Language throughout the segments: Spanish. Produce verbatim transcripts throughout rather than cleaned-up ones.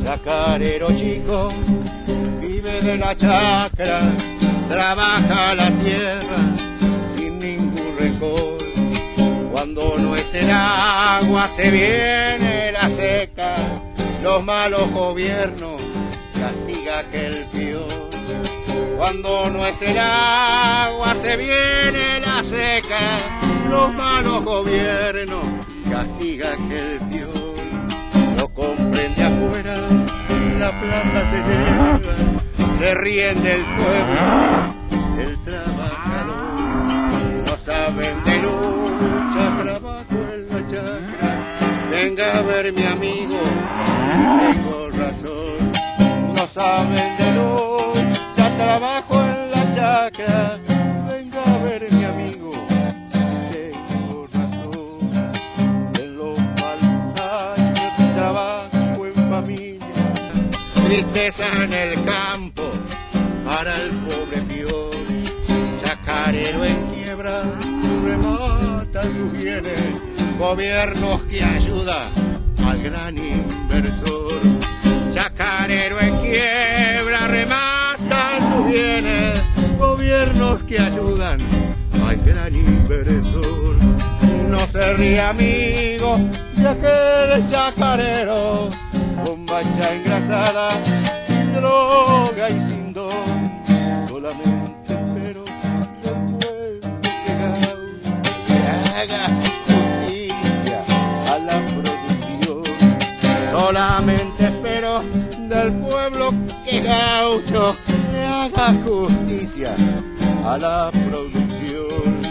Chacarero chico, vive de la chacra, trabaja la tierra sin ningún rencor. Cuando no es el agua se viene la seca, los malos gobiernos castiga aquel peor. Cuando no es el agua se viene la seca, los malos gobiernos castiga aquel peor. No comprende afuera, la plata se lleva, se ríen del pueblo, del trabajador. No saben de lucha, trabajo en la chacra. Venga a ver mi amigo, si tengo razón. No saben de lucha, trabajo en la chacra. Venga a ver mi amigo, si tengo razón. En los malos años trabajo en familia, tristeza en el campo para el pobre peor. Chacarero en quiebra, remata sus bienes, gobiernos que ayudan al gran inversor. Chacarero en quiebra, rematan sus bienes, gobiernos que ayudan al gran inversor. No se ríe amigo de aquel chacarero, con bacha engrasada, droga y sin don. Solamente espero del pueblo que haga justicia a la producción. Solamente espero del pueblo que gaucho le haga justicia a la producción.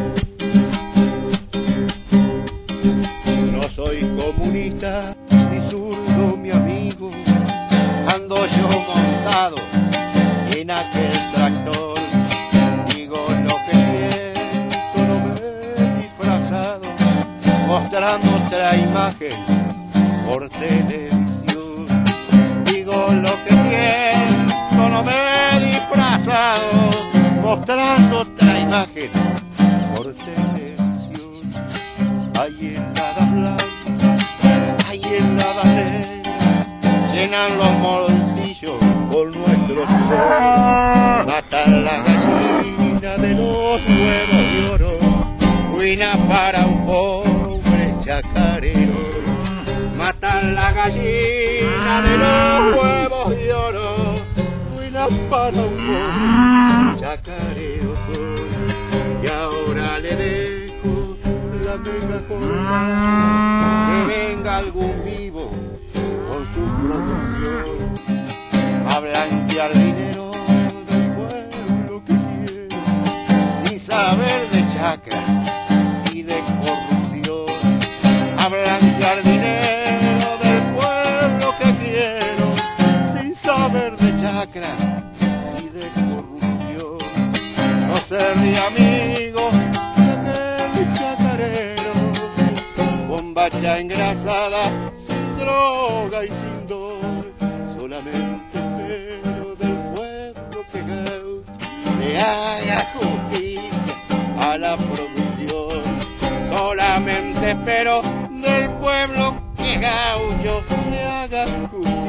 No soy comunista ni zurdo mi amigo, ando yo montado en aquel tractor. Digo lo que siento, no me he disfrazado, mostrando otra imagen por televisión. Digo lo que siento, no me he disfrazado, mostrando otra imagen por televisión. Hay heladas blancas, hay heladas negras, llenan los bolsillos con nuestro sudor. Matan la gallina de los huevos de oro, ruina para un pobre chacarero. Matan la gallina de los huevos de oro, ruina para un pobre chacarero. Y ahora le dejo la mega corta, que venga algún vivo con su producción a blanquear dinero del pueblo que quiero, sin saber de chacra y de corrupción. A blanquear dinero del pueblo que quiero, sin saber de chacra y de corrupción. No se ríe amigo de aquel chacarero, con bacha engrasada, sin droga y sin don. Solamente espero del pueblo que gaucho le haga justicia a la producción. Solamente espero del pueblo que gaucho le haga justicia